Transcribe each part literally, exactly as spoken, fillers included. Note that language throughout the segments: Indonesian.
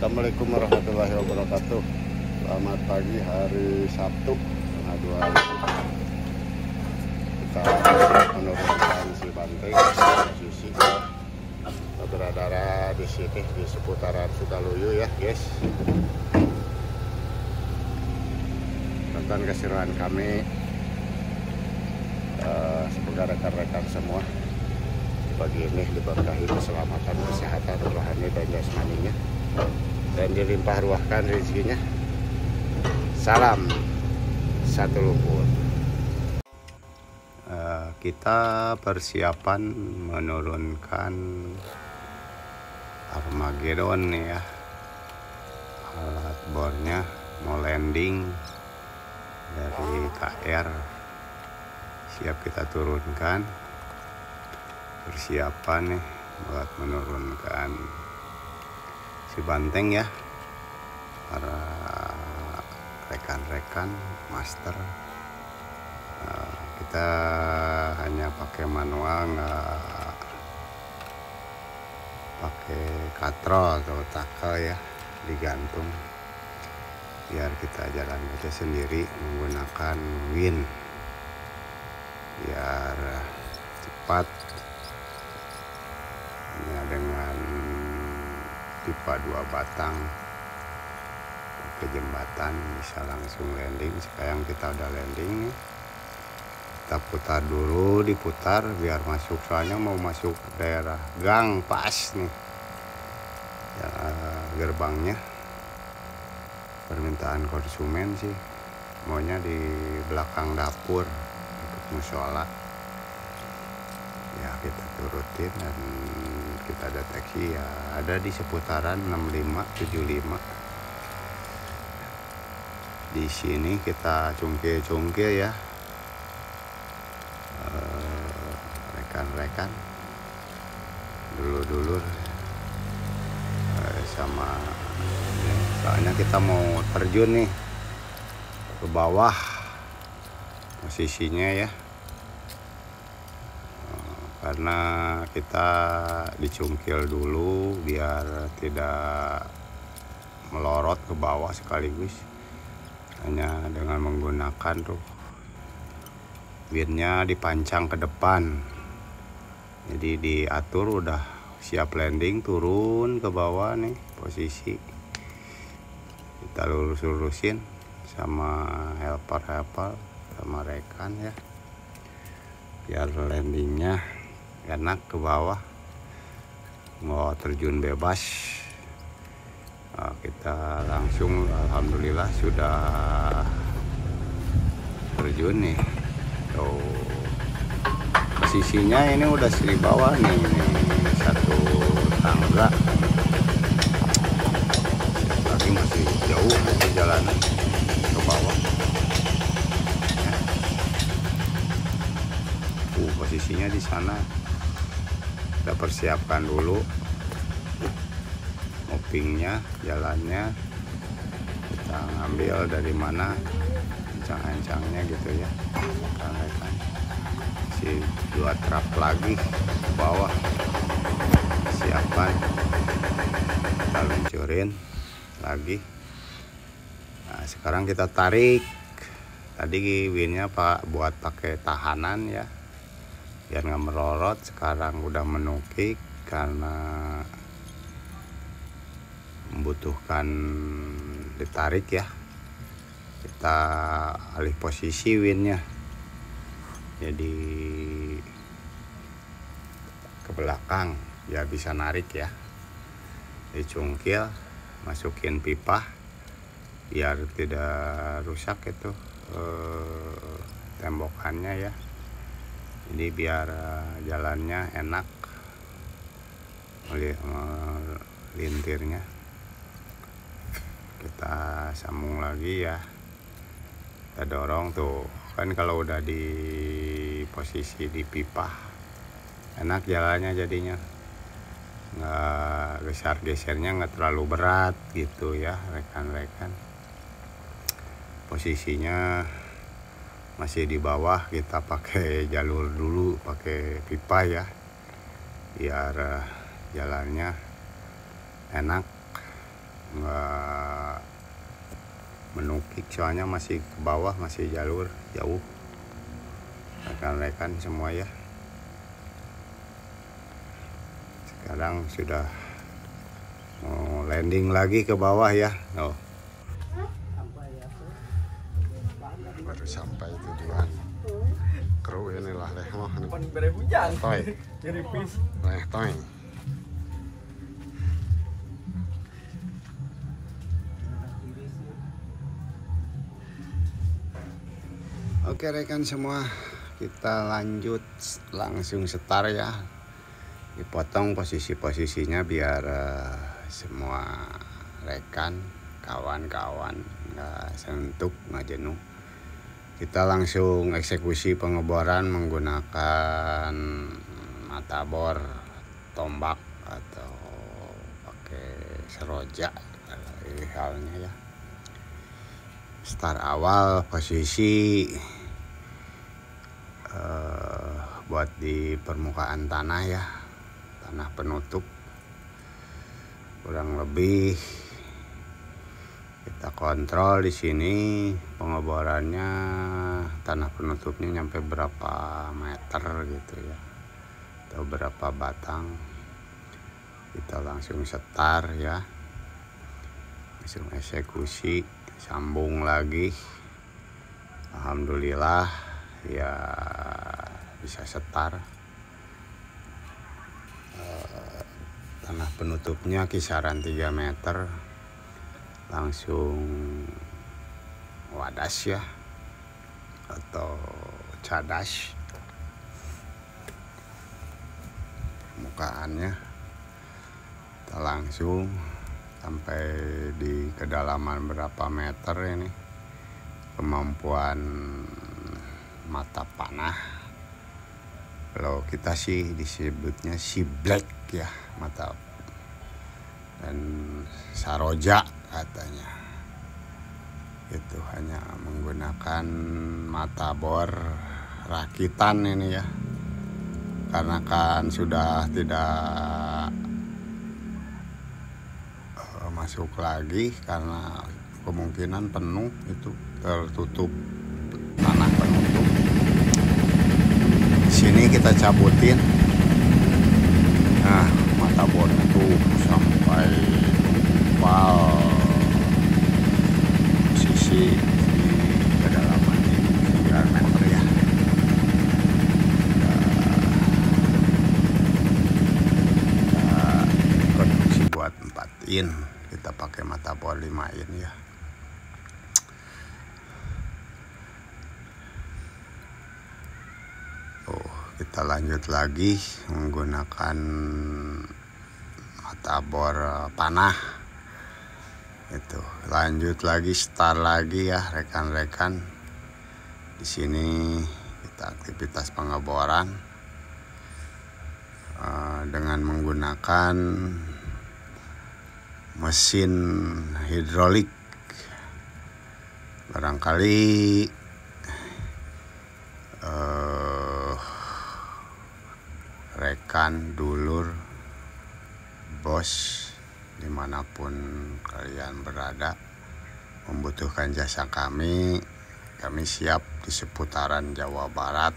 Assalamualaikum warahmatullahi wabarakatuh. Selamat pagi hari Sabtu tanggal dua ribu. Kita menurunkan si banteng posisi kita berada di sini di seputaran Sukaluyu ya guys. Tonton keseruan kami, uh, semoga rekan-rekan semua pagi ini diberkahi keselamatan, kesehatan rohani dan jasmaninya, dan dilimpah ruahkan rezekinya. Salam satu lumpur. Uh, kita persiapan menurunkan Armageddon nih ya. Alat bornya mau landing dari K R, siap kita turunkan. Persiapan nih buat menurunkan si banteng ya, para rekan-rekan master. Nah, kita hanya pakai manual, nggak pakai katrol atau tackle ya, digantung biar kita jalan aja sendiri menggunakan wind biar cepat. Hanya dengan pipa dua batang ke jembatan bisa langsung landing. Sekarang kita udah landing nih, kita putar dulu, diputar biar masuk, soalnya mau masuk daerah gang pas nih ya, gerbangnya permintaan konsumen sih maunya di belakang dapur untuk musola ya. Kita turutin dan kita deteksi ya ada di seputaran enam lima tujuh lima. Di sini kita cungkil-cungkil ya, eh, rekan-rekan, dulur-dulur, eh, sama ya, soalnya kita mau terjun nih ke bawah posisinya ya, karena kita dicungkil dulu biar tidak melorot ke bawah sekaligus, hanya dengan menggunakan tuh windnya dipancang ke depan, jadi diatur udah siap landing, turun ke bawah nih posisi, kita lurus-lurusin sama helper-helper sama rekan ya biar landingnya enak ke bawah, mau terjun bebas. Nah, kita langsung alhamdulillah sudah terjun nih. Tuh posisinya ini udah di bawah nih, ini satu tangga lagi, masih jauh perjalanan ke bawah ya. Uh, posisinya di sana kita persiapkan dulu moppingnya, jalannya kita ngambil dari mana ancang-ancangnya gitu ya, rekan-rekan. Si dua trap lagi ke bawah, siapan kita luncurin lagi. Nah, sekarang kita tarik. Tadi windnya pak buat pakai tahanan ya biar nggak merorot, sekarang udah menukik karena membutuhkan ditarik ya. Kita alih posisi windnya, jadi ke belakang biar bisa narik ya. Dicungkil, masukin pipa biar tidak rusak itu eh, tembokannya ya. Jadi biar jalannya enak lintirnya. Kita sambung lagi ya, kita dorong tuh kan, kalau udah di posisi di pipa enak jalannya, jadinya nggak geser-gesernya nggak terlalu berat gitu ya rekan-rekan. Posisinya masih di bawah, kita pakai jalur dulu pakai pipa ya biar jalannya enak nggak menukik, soalnya masih ke bawah, masih jalur jauh rekan-rekan semua ya. Sekarang sudah mau landing lagi ke bawah ya. Oh, baru sampai tujuan. Kru inilah leh mah bere hujan. toy Jadi pis. leh toy. Oke rekan semua, kita lanjut langsung start ya. Dipotong posisi-posisinya biar uh, semua rekan, kawan-kawan nggak sentuk, nggak jenuh. Kita langsung eksekusi pengeboran menggunakan mata bor, tombak atau pakai seroja ini halnya ya. Start awal posisi uh, buat di permukaan tanah ya, tanah penutup kurang lebih kita kontrol di sini pengeborannya, tanah penutupnya nyampe berapa meter gitu ya, atau berapa batang. Kita langsung setar ya, langsung eksekusi, sambung lagi. Alhamdulillah ya bisa setar. E, tanah penutupnya kisaran tiga meter, langsung wadas ya atau cadas permukaannya. Kita langsung sampai di kedalaman berapa meter ini, kemampuan mata panah. Kalau kita sih disebutnya si black ya, mata, dan saroja katanya. Itu hanya menggunakan mata bor rakitan ini ya, karena kan sudah tidak uh, masuk lagi karena kemungkinan penuh, itu tertutup tanah penutup. Di sini kita cabutin. Nah, mata bornya tuh sampai tumpal posisi di kedalaman sembilan meter ya. Kita produksi buat empat in, kita pakai mata bor lima in ya. Kita lanjut lagi menggunakan mata bor panah. Itu lanjut lagi, start lagi ya rekan-rekan. Di sini kita aktivitas pengeboran uh, dengan menggunakan mesin hidrolik. Barangkali uh, rekan, dulur, bos, dimanapun kalian berada membutuhkan jasa kami, kami siap di seputaran Jawa Barat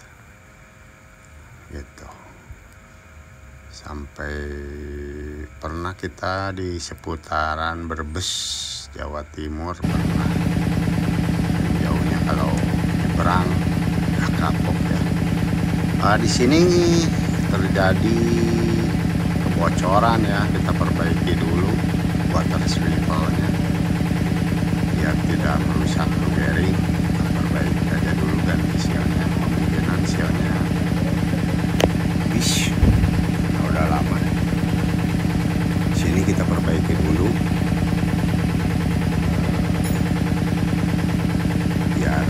gitu. Sampai pernah kita di seputaran Brebes, Jawa Timur pernah. Jauhnya kalau nyebrang udah kapok ya. Nah, di sini terjadi kebocoran ya, kita perbaiki dulu water swivelnya biar tidak merusak bearing. Kita perbaiki aja dulu ganti sialnya, kemungkinan sialnya habis, nah, udah lama. Di sini kita perbaiki dulu biar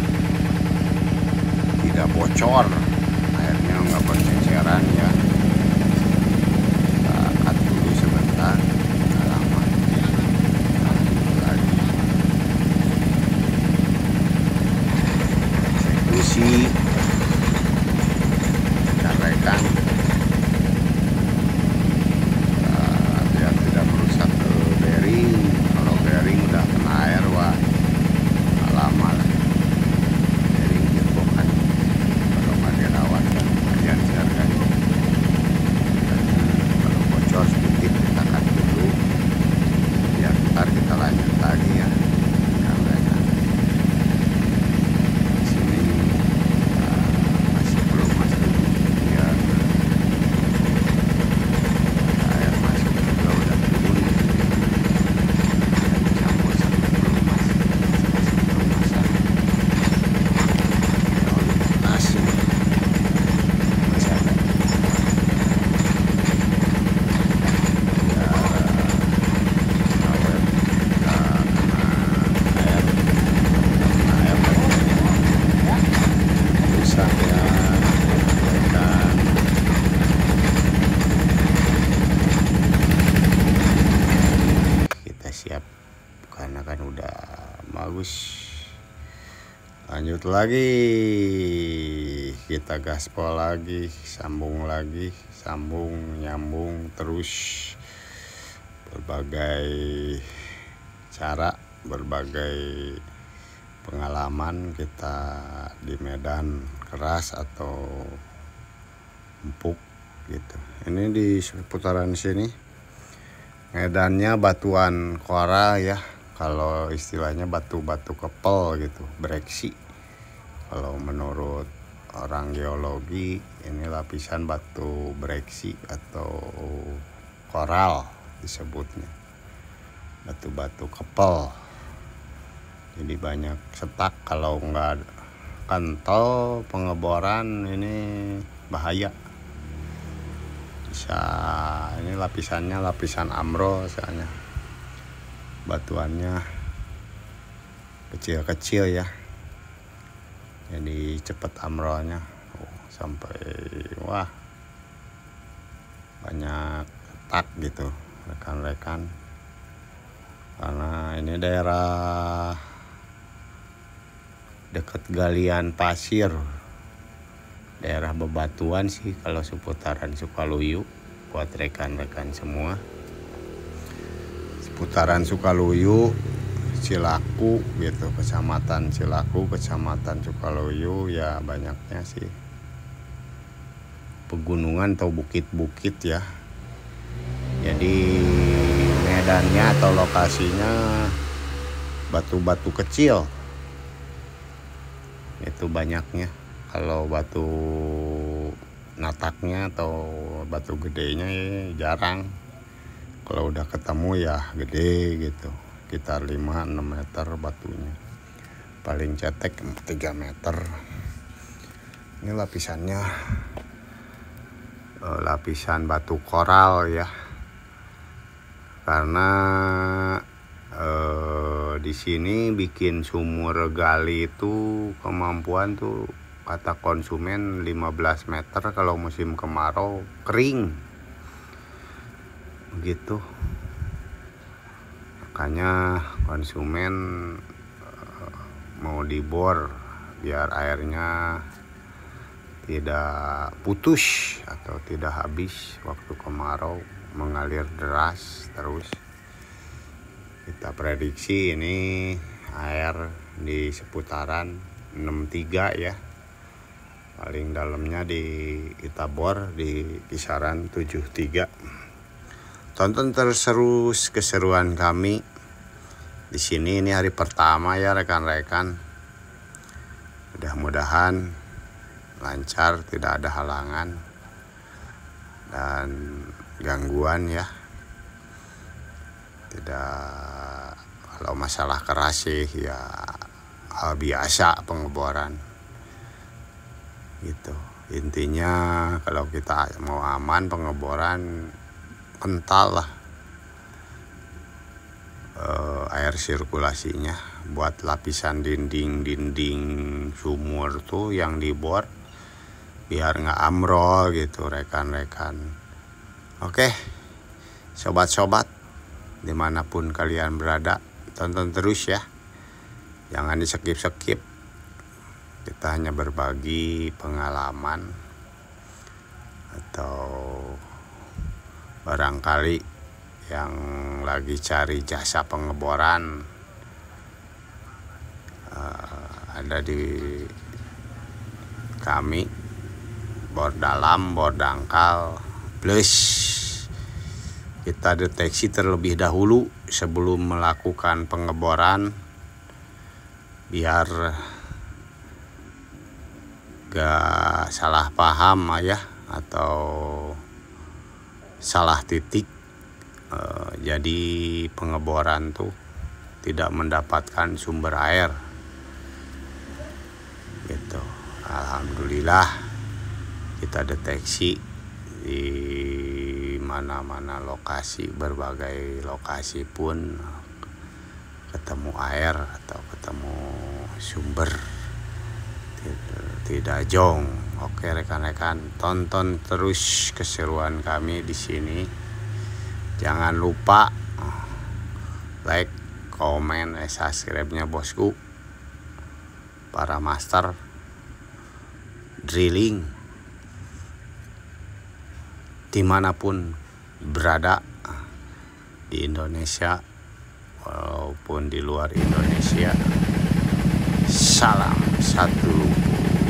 tidak bocor, airnya nggak berceceran ya. Kita cut dulu sebentar, nggak lama ya. Lagi karena kan udah bagus. Lanjut lagi, kita gaspol lagi, sambung lagi, sambung, nyambung terus. Berbagai cara, berbagai pengalaman kita di medan keras atau empuk gitu. Ini di seputaran sini medannya batuan koral ya, kalau istilahnya batu-batu kepel gitu, breksi. Kalau menurut orang geologi ini lapisan batu breksi atau koral disebutnya, batu-batu kepel. Jadi banyak setak, kalau nggak kental pengeboran ini bahaya. Bisa ini lapisannya lapisan amro soalnya, batuannya kecil-kecil ya, jadi cepet amronya. Oh, sampai wah banyak tak gitu rekan-rekan, karena ini daerah dekat galian pasir, daerah bebatuan sih kalau seputaran Sukaluyu. Buat rekan-rekan semua, seputaran Sukaluyu, Cilaku gitu, kecamatan Cilaku, kecamatan Sukaluyu ya banyaknya sih pegunungan atau bukit-bukit ya. Jadi medannya atau lokasinya batu-batu kecil itu banyaknya. Kalau batu nataknya atau batu gedenya ya jarang. Kalau udah ketemu ya gede gitu, sekitar lima enam meter batunya, paling cetek tiga meter. Ini lapisannya eh, lapisan batu koral ya, karena eh, di sini bikin sumur gali itu kemampuan tuh kata konsumen lima belas meter kalau musim kemarau kering begitu. Makanya konsumen uh, mau dibor biar airnya tidak putus atau tidak habis waktu kemarau, mengalir deras terus. Kita prediksi ini air di seputaran enam tiga ya, paling dalamnya di kita bor di kisaran tujuh tiga. Tonton terus terus keseruan kami di sini. Ini hari pertama ya rekan-rekan. Mudah-mudahan lancar, tidak ada halangan dan gangguan ya. Tidak, kalau masalah keras sih ya hal biasa pengeboran gitu. Intinya kalau kita mau aman pengeboran, kental lah e, air sirkulasinya. Buat lapisan dinding-dinding sumur tuh yang dibor biar nggak amrol gitu rekan-rekan. Oke sobat-sobat, dimanapun kalian berada, tonton terus ya, jangan di skip-skip. Kita hanya berbagi pengalaman atau barangkali yang lagi cari jasa pengeboran uh, ada di kami, bor dalam, bor dangkal plus. Kita deteksi terlebih dahulu sebelum melakukan pengeboran biar gak salah paham ya, atau salah titik. E, jadi pengeboran tuh tidak mendapatkan sumber air gitu. Alhamdulillah kita deteksi di mana-mana lokasi, berbagai lokasi pun ketemu air atau ketemu sumber, tidak jong. Oke rekan-rekan, tonton terus keseruan kami di sini. Jangan lupa like, komen, eh, subscribe-nya bosku, para master drilling dimanapun berada di Indonesia walaupun di luar Indonesia. Salam satu.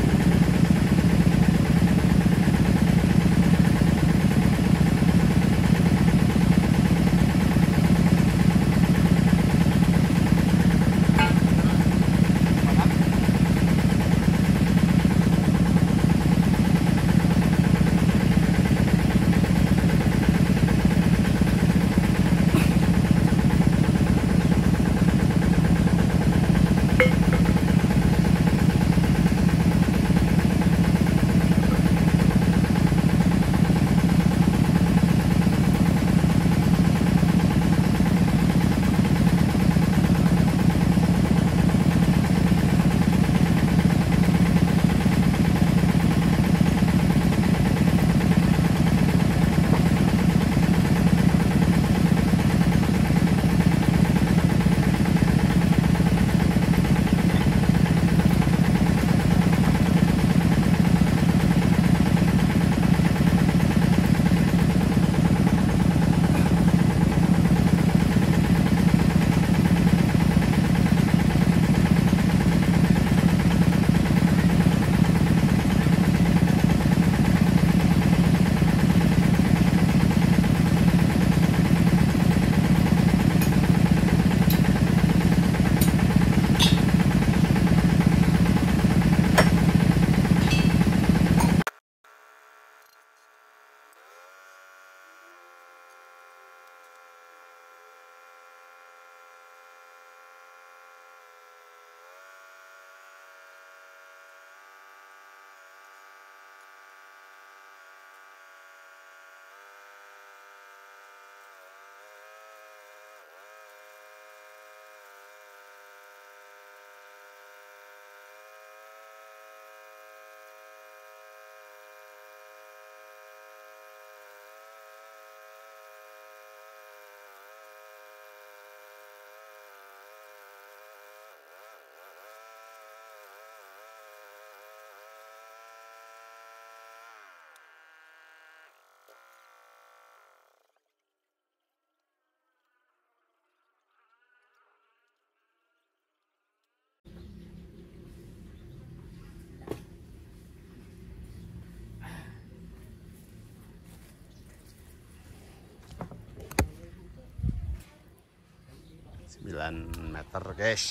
sembilan meter guys,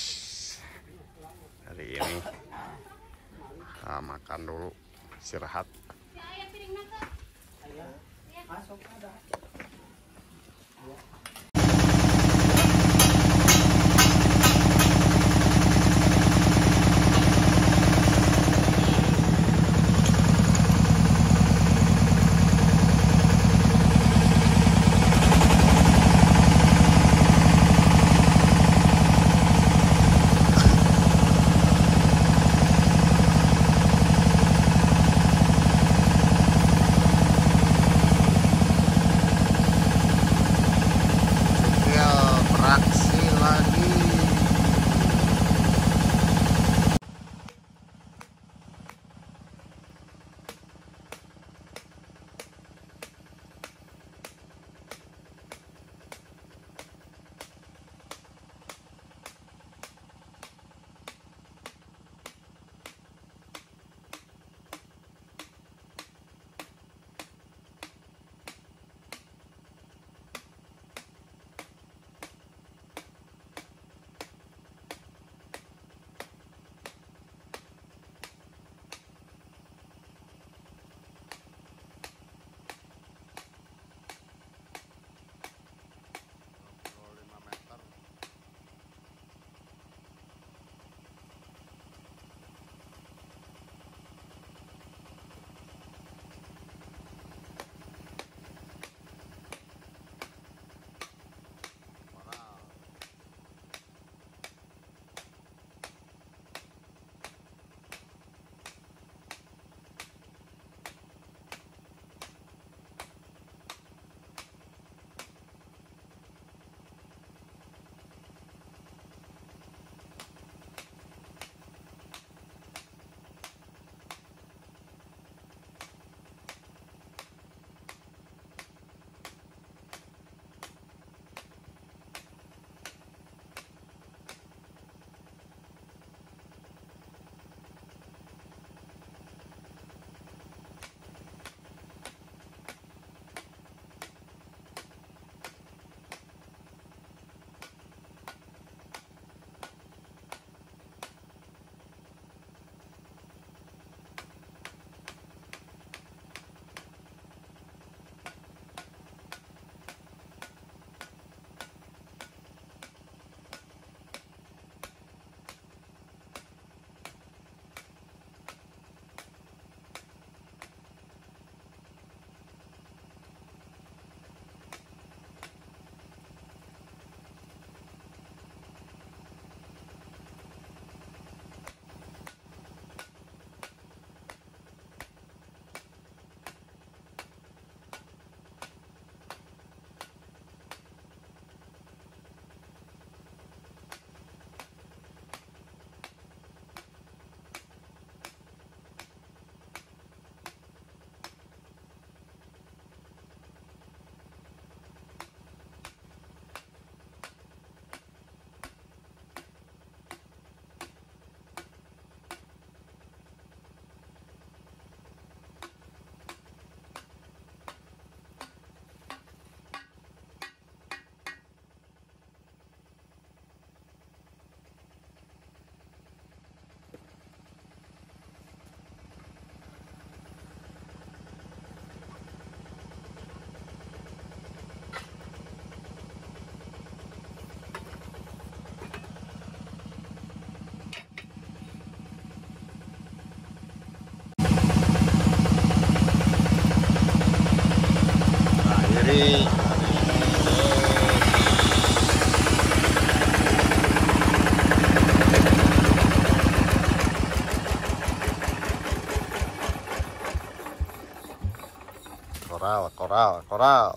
hari ini kita makan dulu, istirahat. Koral, koral, koral.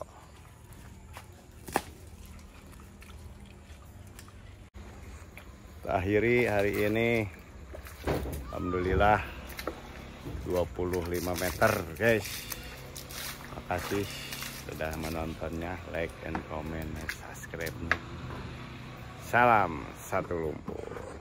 Kita akhiri hari ini, alhamdulillah dua puluh lima meter guys. Makasih sudah menontonnya, like and comment and subscribe. Salam satu lumpur.